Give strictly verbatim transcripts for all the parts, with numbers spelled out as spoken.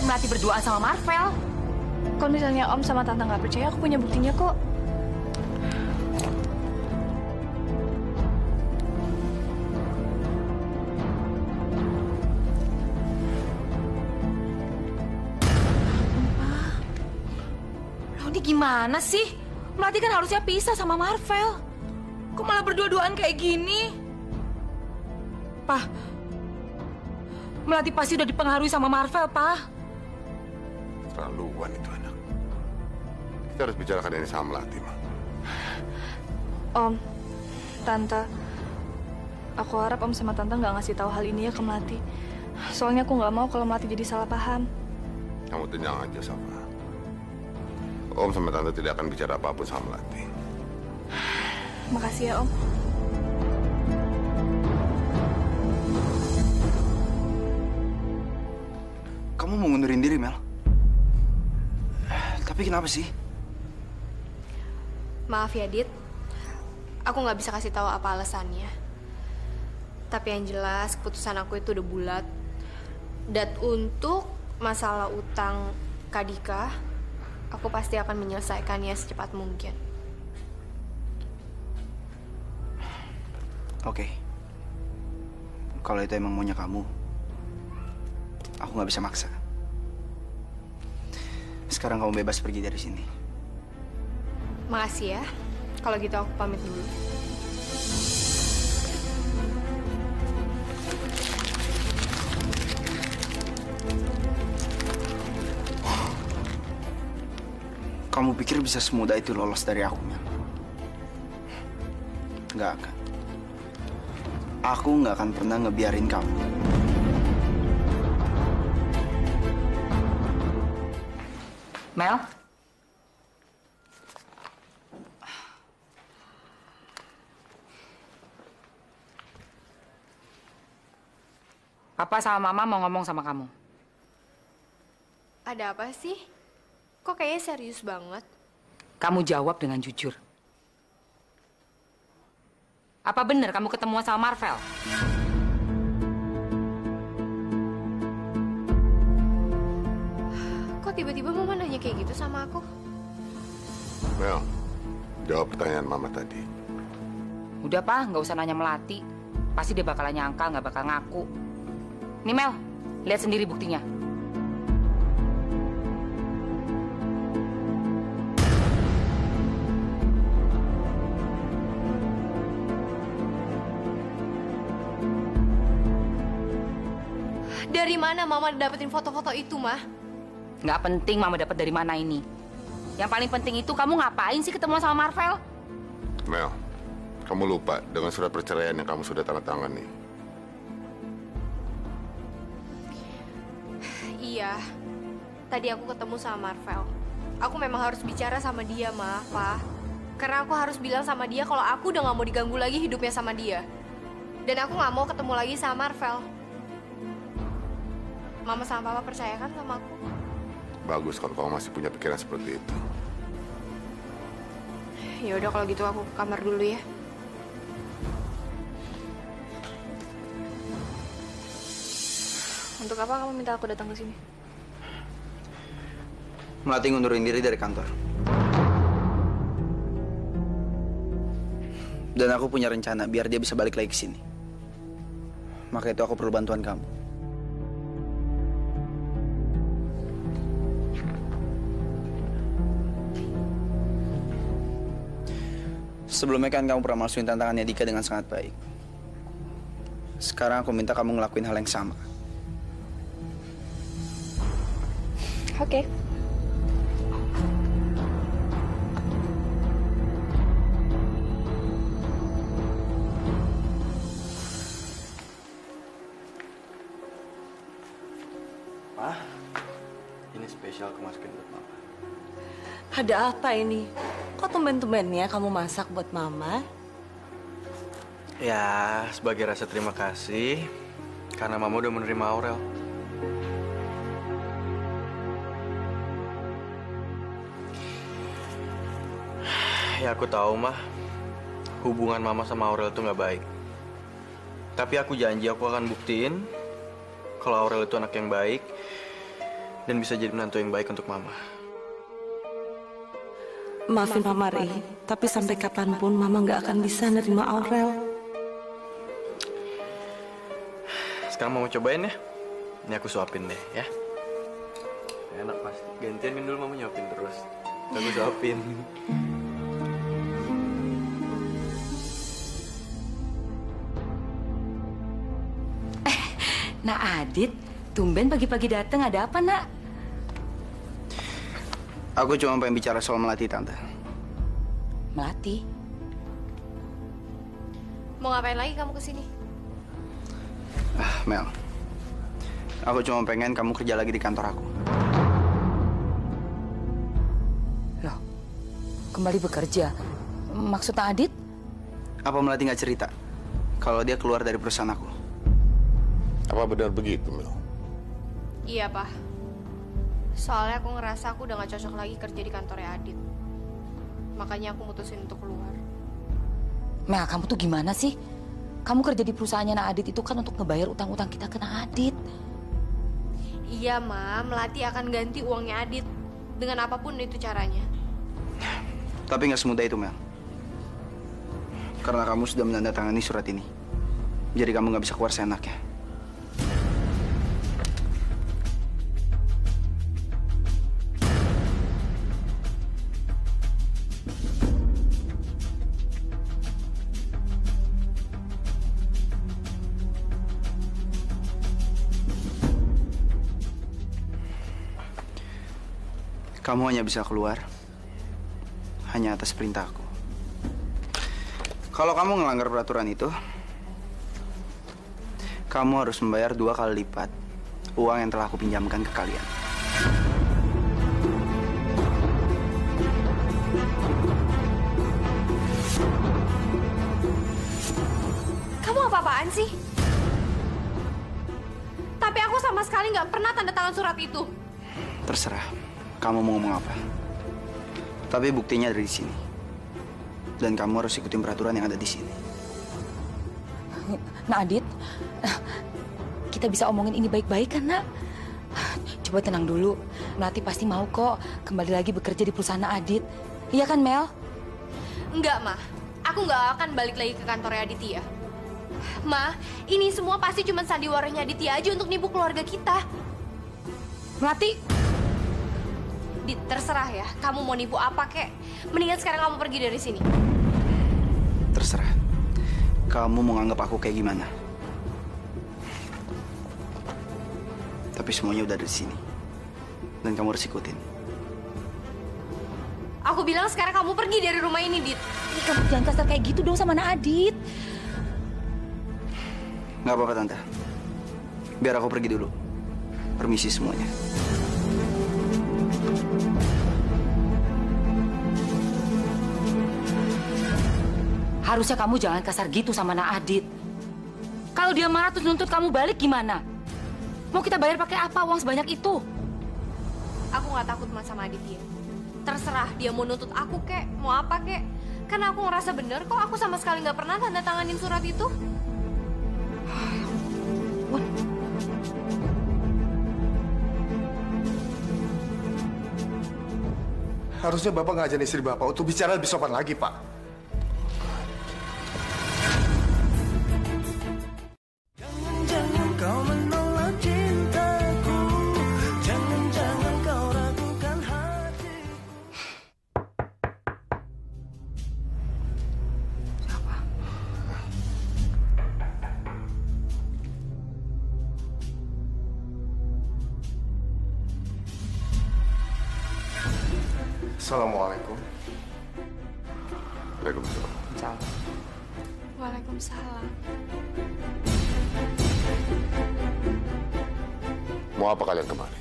lihat Melati berduaan sama Marvel. Kalau misalnya Om sama Tante nggak percaya, aku punya buktinya kok. Loh, ini gimana sih? Melati kan harusnya pisah sama Marvel. Kok malah berdua-duaan kayak gini? Pak, Melati pasti udah dipengaruhi sama Marvel, Pak. Terlaluan itu anak. Kita harus bicarakan ini sama Melati, Ma. Om, Tante, aku harap Om sama Tante nggak ngasih tahu hal ini ya ke Melati. Soalnya aku nggak mau kalau Melati jadi salah paham. Kamu tenang aja, Safa. Om sama Tante tidak akan bicara apapun sama Melati. Makasih ya, Om. Kamu mau ngundurin diri, Mel? Tapi kenapa sih? Maaf ya, Dit. Aku nggak bisa kasih tahu apa alasannya. Tapi yang jelas keputusan aku itu udah bulat. Dan untuk masalah utang Kadika, aku pasti akan menyelesaikannya secepat mungkin. Oke. Kalau itu emang maunya kamu, aku nggak bisa maksa. Sekarang kamu bebas pergi dari sini. Makasih ya. Kalau gitu aku pamit dulu. Kamu pikir bisa semudah itu lolos dari aku, Mel? Nggak akan. Aku nggak akan pernah ngebiarin kamu. Mel? Papa sama Mama mau ngomong sama kamu. Ada apa sih? Kok kayaknya serius banget? Kamu jawab dengan jujur. Apa benar kamu ketemu sama Marvel? Kok tiba-tiba Mama nanya kayak gitu sama aku? Mel, jawab pertanyaan Mama tadi. Udah, Pak, nggak usah nanya Melati. Pasti dia bakalan nyangka, nggak bakal ngaku. Nih, Mel, lihat sendiri buktinya. Dari mana Mama dapetin foto-foto itu, Mah? Nggak penting Mama dapat dari mana ini. Yang paling penting itu kamu ngapain sih ketemu sama Marvel? Mel, kamu lupa dengan surat perceraian yang kamu sudah tanda tangan nih. Iya. Tadi aku ketemu sama Marvel. Aku memang harus bicara sama dia, Ma, Pa. Karena aku harus bilang sama dia kalau aku udah nggak mau diganggu lagi hidupnya sama dia. Dan aku nggak mau ketemu lagi sama Marvel. Mama sama Papa percaya kan sama aku? Bagus kalau kamu masih punya pikiran seperti itu. Ya udah kalau gitu aku ke kamar dulu ya. Untuk apa kamu minta aku datang ke sini? Melati ngundurin diri dari kantor. Dan aku punya rencana biar dia bisa balik lagi ke sini. Maka itu aku perlu bantuan kamu. Sebelumnya kan kamu pernah masukin tantangannya Dika dengan sangat baik. Sekarang aku minta kamu ngelakuin hal yang sama. Oke. Pak, ini spesial aku masukin buat Mama. Ada apa ini? Kok tumben-tumbennya kamu masak buat Mama? Ya, sebagai rasa terima kasih karena Mama udah menerima Aurel. Ya aku tahu mah hubungan Mama sama Aurel itu nggak baik. Tapi aku janji aku akan buktiin kalau Aurel itu anak yang baik dan bisa jadi menantu yang baik untuk Mama. Maafin Mama, Ri. Tapi sampai kapanpun Mama nggak akan bisa nerima Aurel. Sekarang Mama cobain ya. Ini aku suapin deh ya. Enak pasti. Gantian kan dulu Mama nyuapin terus. Aku suapin. Nak Adit, tumben pagi-pagi datang. Ada apa, Nak? Aku cuma pengen bicara soal Melati, Tante. Melati? Mau ngapain lagi kamu kesini? Ah, Mel. Aku cuma pengen kamu kerja lagi di kantor aku. Loh, kembali bekerja? Maksud Nak Adit? Apa Melati nggak cerita kalau dia keluar dari perusahaan aku? Apa benar begitu, Mel? Iya, Pak. Soalnya aku ngerasa aku udah gak cocok lagi kerja di kantornya Adit. Makanya aku mutusin untuk keluar. Mel, kamu tuh gimana sih? Kamu kerja di perusahaannya Nak Adit itu kan untuk ngebayar utang-utang kita ke Nak Adit. Iya, Ma. Melati akan ganti uangnya Adit. Dengan apapun itu caranya. Tapi nggak semudah itu, Mel. Karena kamu sudah menandatangani surat ini. Jadi kamu nggak bisa keluar seenaknya. Kamu hanya bisa keluar hanya atas perintahku. Kalau kamu melanggar peraturan itu, kamu harus membayar dua kali lipat uang yang telah aku pinjamkan ke kalian. Kamu apa-apaan sih? Tapi aku sama sekali nggak pernah tanda tangan surat itu. Terserah kamu mau ngomong apa. Tapi buktinya ada di sini. Dan kamu harus ikutin peraturan yang ada di sini. Nak Adit, kita bisa omongin ini baik-baik kan, Nak? Coba tenang dulu. Melati pasti mau kok kembali lagi bekerja di perusahaan Nak Adit. Iya kan, Mel? Enggak, Ma. Aku nggak akan balik lagi ke kantornya Aditya. Ma, ini semua pasti cuma sandiwaranya Aditya aja untuk nipu keluarga kita. Melati! Dit, terserah ya. Kamu mau nipu apa, kek? Mendingan sekarang kamu pergi dari sini. Terserah. Kamu mau nganggap aku kayak gimana? Tapi semuanya udah ada di sini. Dan kamu harus ikutin. Aku bilang sekarang kamu pergi dari rumah ini, Dit. Ih, kamu jangan kasar kayak gitu dong sama Nak Adit. Nggak apa-apa, Tante. Biar aku pergi dulu. Permisi semuanya. Harusnya kamu jangan kasar gitu sama Nak Adit. Kalau dia marah terus nuntut kamu balik gimana? Mau kita bayar pakai apa uang sebanyak itu? Aku nggak takut mas sama Aditya. Terserah dia mau nuntut aku, kek. Mau apa, kek. Karena aku ngerasa bener kok aku sama sekali nggak pernah tanda tanganin surat itu. Harusnya Bapak ngajarin istri Bapak untuk bicara lebih sopan lagi, Pak. Jangan-jangan kau menolak cintaku. Jangan-jangan kau ragukan hatiku. Siapa? Assalamualaikum. Waalaikumsalam. Ciao. Waalaikumsalam. Mau apa kalian kemari?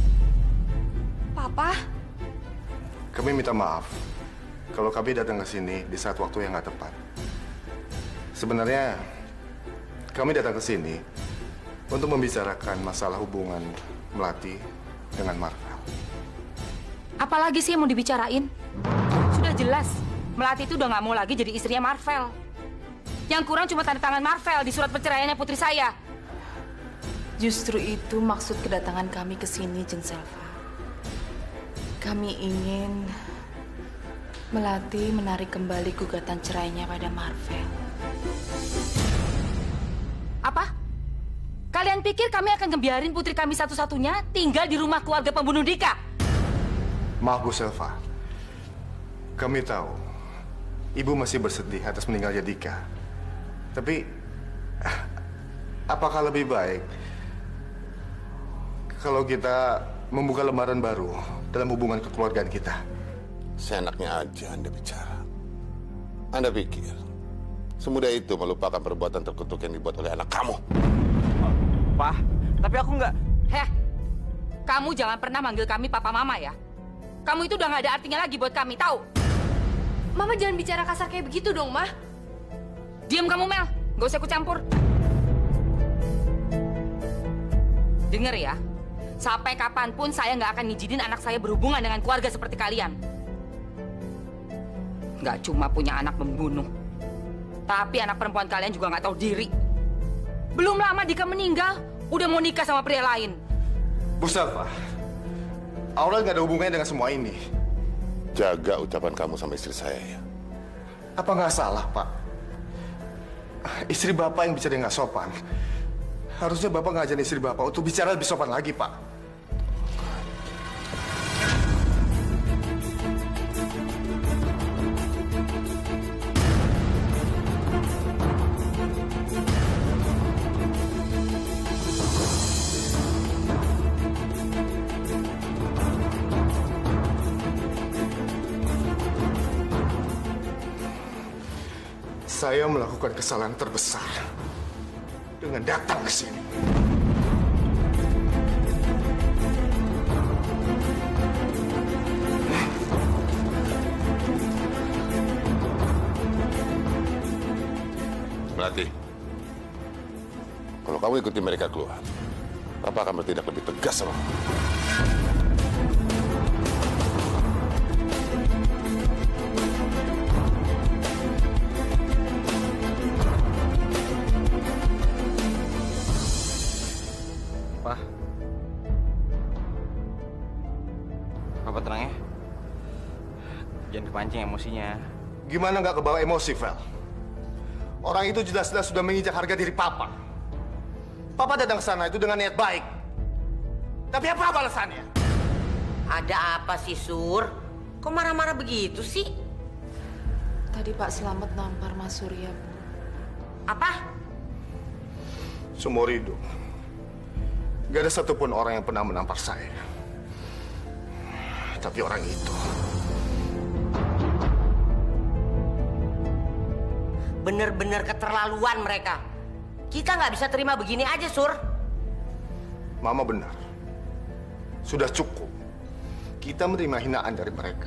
Papa? Kami minta maaf kalau kami datang ke sini di saat waktu yang nggak tepat. Sebenarnya kami datang ke sini untuk membicarakan masalah hubungan Melati dengan Marvel. Apalagi sih yang mau dibicarain? Sudah jelas, Melati itu udah nggak mau lagi jadi istrinya Marvel. Yang kurang cuma tanda tangan Marvel di surat perceraiannya putri saya. Justru itu maksud kedatangan kami ke sini, Jeng Selva. Kami ingin Melati menarik kembali gugatan cerainya pada Marvel. Apa? Kalian pikir kami akan ngebiarin putri kami satu-satunya tinggal di rumah keluarga pembunuh Dika? Maaf, Bu Selva. Kami tahu Ibu masih bersedih atas meninggalnya Dika. Tapi, apakah lebih baik kalau kita membuka lembaran baru dalam hubungan kekeluargaan kita? Seenaknya aja Anda bicara. Anda pikir semudah itu melupakan perbuatan terkutuk yang dibuat oleh anak kamu? Pak, tapi aku nggak... Heh, kamu jangan pernah manggil kami papa mama ya. Kamu itu udah nggak ada artinya lagi buat kami, tahu? Mama jangan bicara kasar kayak begitu dong, Ma. Diam kamu, Mel. Nggak usah ikut campur. Dengar ya, sampai kapanpun saya nggak akan ngizinin anak saya berhubungan dengan keluarga seperti kalian. Nggak cuma punya anak pembunuh, tapi anak perempuan kalian juga nggak tahu diri. Belum lama Dika meninggal, udah mau nikah sama pria lain. Bu Selva, Aurel nggak ada hubungannya dengan semua ini. Jaga ucapan kamu sama istri saya ya. Apa nggak salah, Pak? Istri Bapak yang bicara nggak sopan. Harusnya Bapak ngajarin istri Bapak untuk bicara lebih sopan lagi, Pak. Saya melakukan kesalahan terbesar dengan datang ke sini. Melati, kalau kamu ikuti mereka keluar, Papa akan bertindak lebih tegas sama kamu. Papa tenang ya. Jangan kepancing emosinya. Gimana nggak kebawa emosi, Vel? Orang itu jelas-jelas sudah menginjak harga diri Papa. Papa datang ke sana itu dengan niat baik. Tapi apa alasannya? Ada apa sih, Sur? Kok marah-marah begitu sih? Tadi Pak Slamet nampar Mas Surya, Bu. Apa? Seumur hidup, gak ada satupun orang yang pernah menampar saya. Tapi orang itu... Bener-bener keterlaluan mereka. Kita nggak bisa terima begini aja, Sur. Mama benar. Sudah cukup. Kita menerima hinaan dari mereka.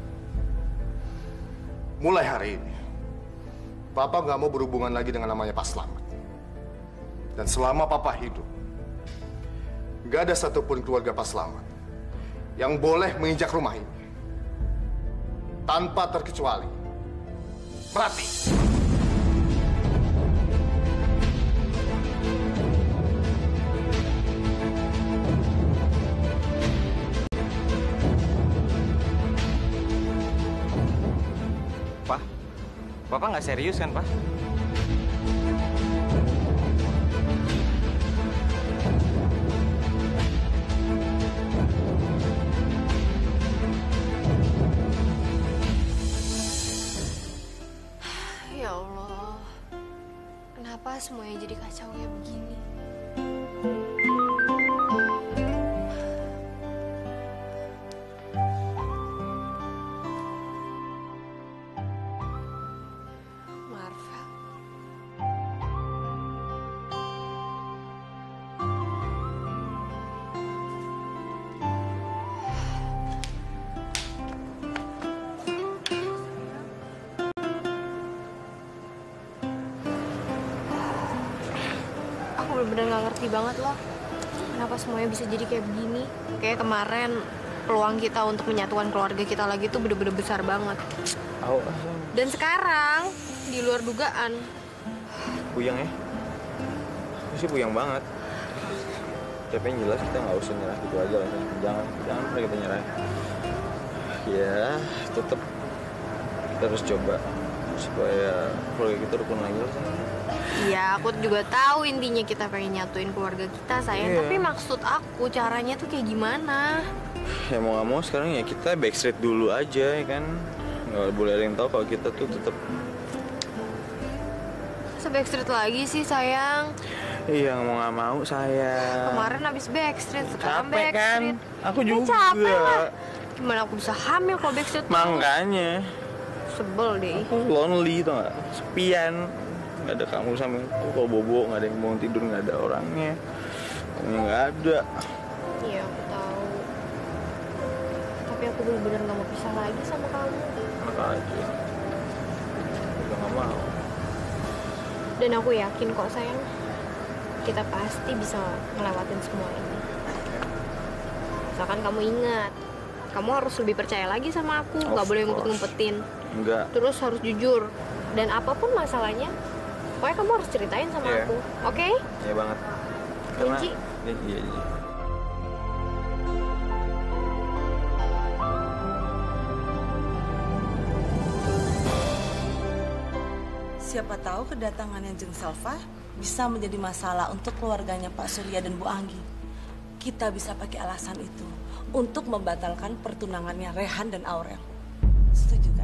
Mulai hari ini, Papa nggak mau berhubungan lagi dengan namanya Pak Slamet. Dan selama Papa hidup, nggak ada satupun keluarga Pak Slamet yang boleh menginjak rumah ini. Tanpa terkecuali Melati. Pak, Papa nggak serius kan, Pak? Ya Allah, kenapa semuanya jadi kacau kayak begini? Marvel. Aku bener-bener gak ngerti banget loh. Kenapa semuanya bisa jadi kayak begini. Kayak kemarin peluang kita untuk menyatukan keluarga kita lagi tuh bener-bener besar banget. Oh, Dan sekarang, di luar dugaan. puyeng ya? Aku sih puyeng banget. Tapi yang jelas kita nggak usah nyerah gitu aja lah. Jangan, jangan sampai kita nyerah. Ya, tetap kita harus coba supaya keluarga kita rukun lagi lah. Iya, aku juga tahu intinya kita pengen nyatuin keluarga kita, sayang. Iya. Tapi maksud aku caranya tuh kayak gimana? Ya mau nggak mau sekarang ya kita backstreet dulu aja ya kan. Nggak boleh ada yang tahu kalau kita tuh tetap. Masa backstreet lagi sih, sayang? Iya mau nggak mau sayang. Kemarin habis backstreet, sekarang Capek kan? backstreet. Aku Ya, juga. capek lah. Gimana aku bisa hamil kalau backstreet? terus? Makanya. Sebel deh. Aku lonely tau gak? Sepian. Gak ada kamu sama aku. Kalau bobo gak ada yang mau tidur, gak ada orangnya. Kamunya gak ada. Iya, aku tahu. Tapi aku bener-bener gak mau pisah lagi sama kamu. Enak aja. Udah gak mau. Dan aku yakin kok, sayang. Kita pasti bisa ngelewatin semua ini. Misalkan kamu ingat, kamu harus lebih percaya lagi sama aku. Of Gak boleh course. ngumpet-ngumpetin. Enggak. Terus harus jujur. Dan apapun masalahnya, pokoknya kamu harus ceritain sama Iya. aku. Oke? Iya banget. Karena Janji? Iya, iya, iya. Siapa tahu kedatangannya Jeng Salva bisa menjadi masalah untuk keluarganya Pak Surya dan Bu Anggi. Kita bisa pakai alasan itu untuk membatalkan pertunangannya Rehan dan Aurel. Setuju?